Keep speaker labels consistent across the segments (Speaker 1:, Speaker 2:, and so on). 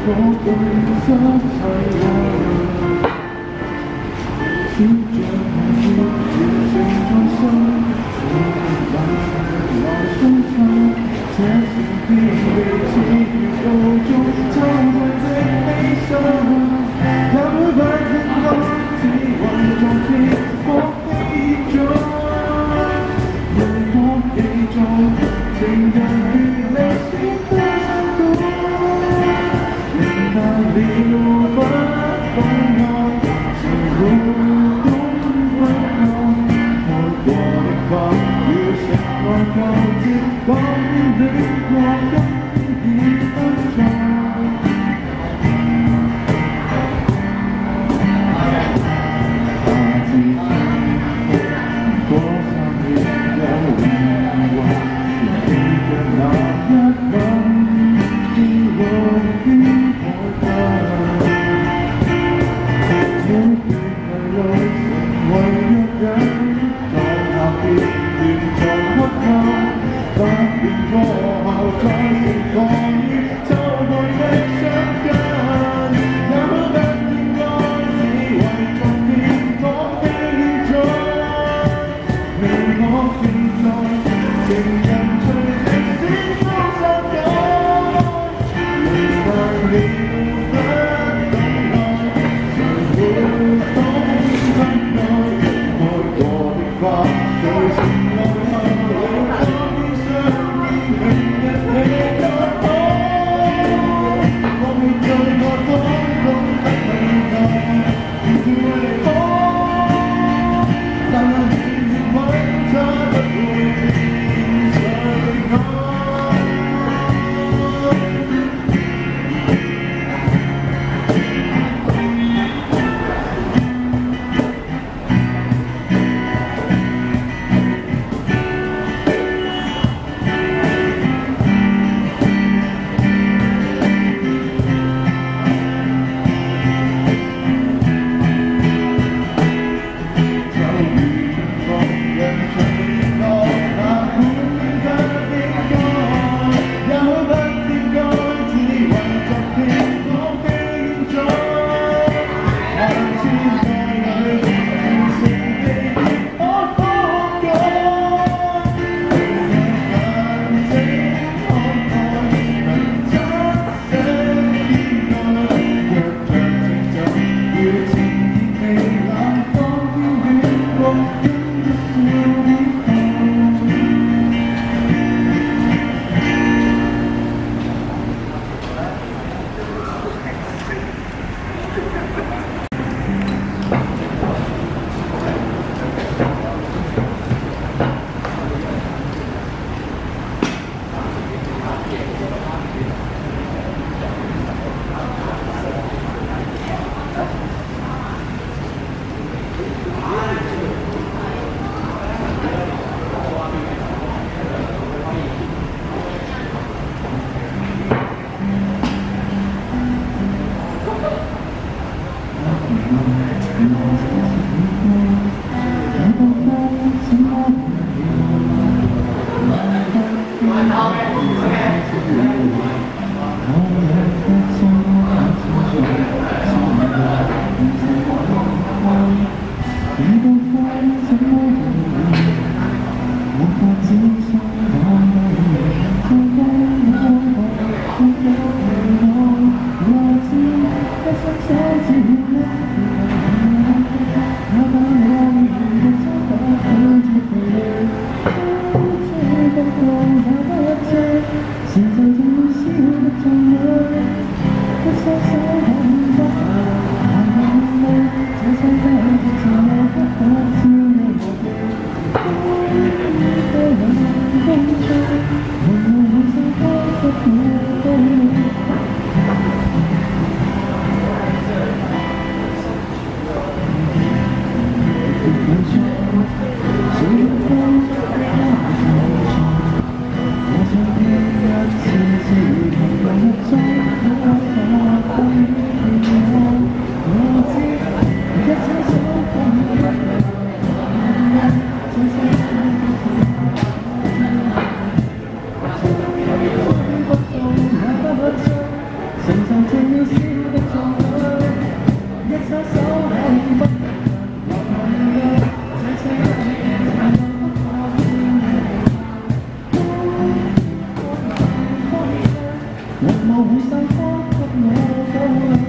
Speaker 1: 我对色彩我是这样子，眼睛转向，我把老身上，这是疲惫记忆口中常会最悲伤。那么白天的希望中听我一种，任我一种情感与内心的闪躲。哪里有把烦恼是如冬温柔，我过的方有什么高级光明的我的一分钟。把自己多少年的遗忘，一个那么冷的我与我的，我对的柔情我有人，到那一定中我靠，把冰火好转心风雨，透过人生感，那么淡定我希望中听风的宇宙，美梦心中情感吹在心中上头。哪里有分动是如冬寒冬，我躲的方有心落后，我的生命很难回头。我会走过冬冬的回头，一直为后，当那命运观察的不停随后。 承受這渺小的壯舉，一雙手可不能面對這世界難道不可面對？雲霧會散發給我堡壘。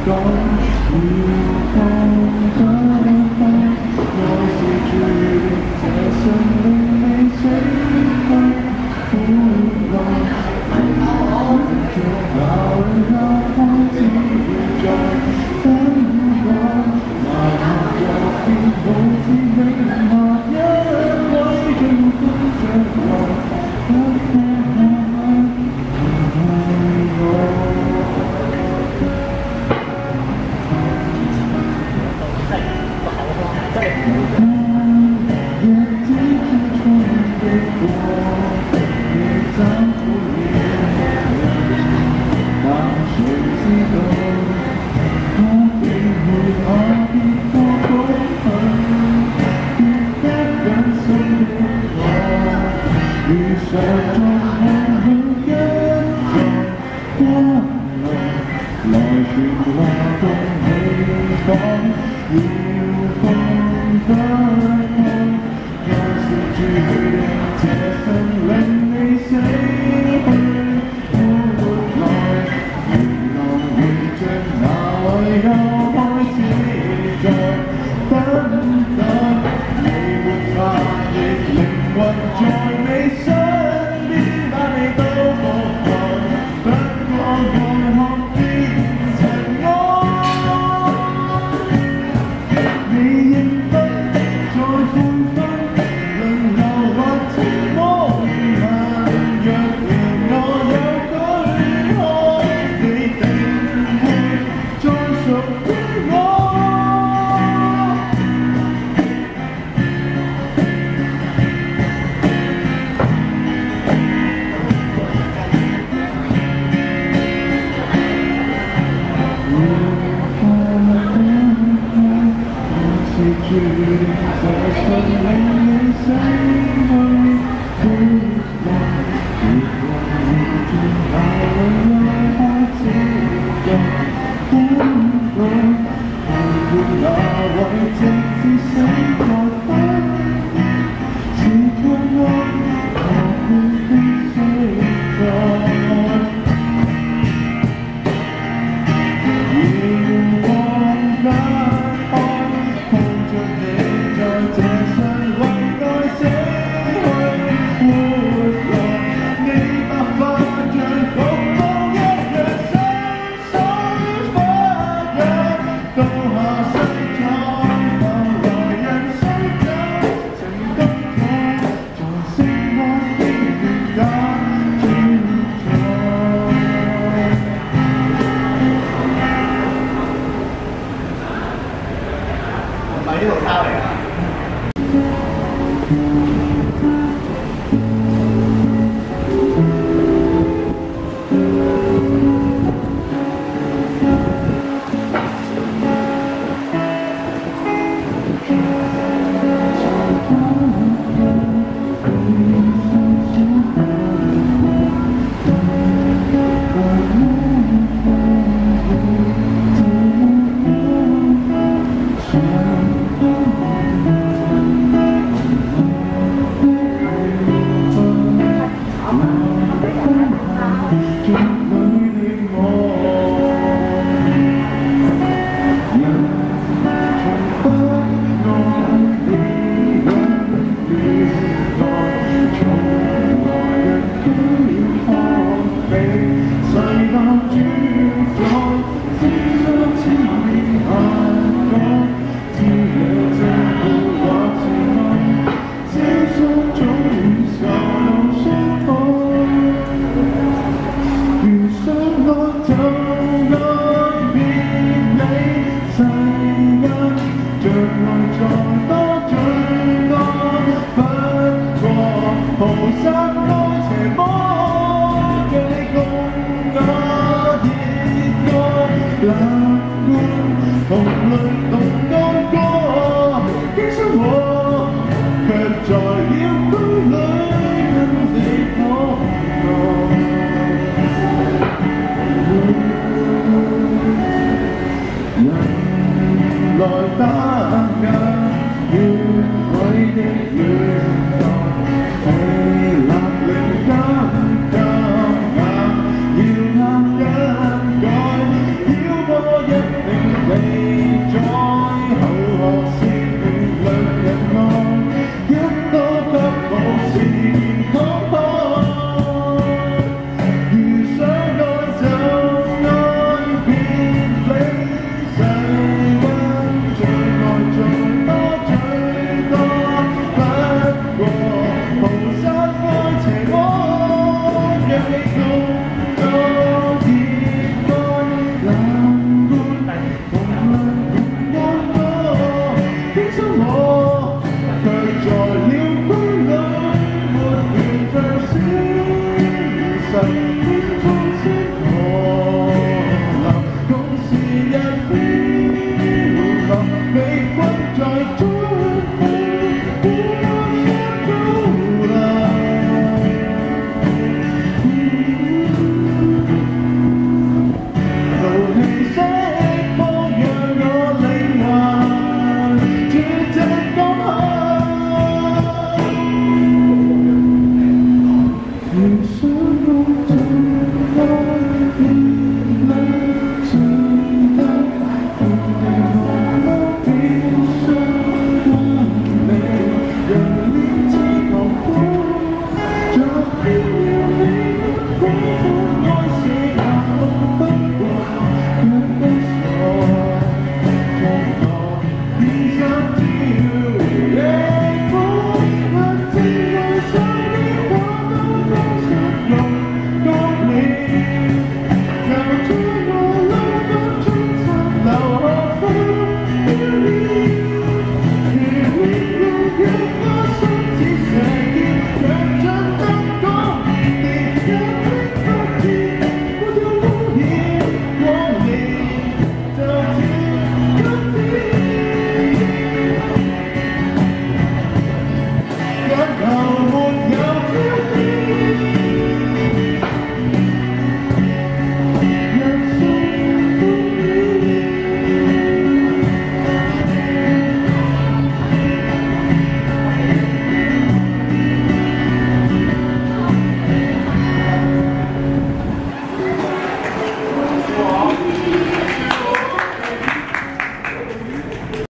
Speaker 1: 講，要放不放，愛是注定這生令你死去苦樂。哪位哪方只要在等我，哪個變好似永下一位永不着落，不可愛我。也只是衝擊過，你找不了。但誰知道，我竟會可以多高興，別得緊心的我，遇上再看向一座光亮，來傳話共你講，要放不放，愛是注定這生令你死去。又開始在等等，你沒發現靈魂在你身邊，但你都無奈，不過愛學變成愛。你認分再悔分，輪流或折磨餘恨，若然我有舉開，你定會再屬於我。是注定這生令你死去苦樂，如果遇見那位愛開始在等我，後面那位直至死在不是痛愛，何必必須在？要放不開，抱着你在這世為愛死去活來，你白髮像綠布一樣生水發癢，到下世再浮來人生有情得我，在星光邊緣也存在。唔係呢度抄嚟㗎。同淚同安歌，驚傷我，卻在要區裏跟你講人來打緊越軌的遠航，氣立令更硬，要硬更改，要我一也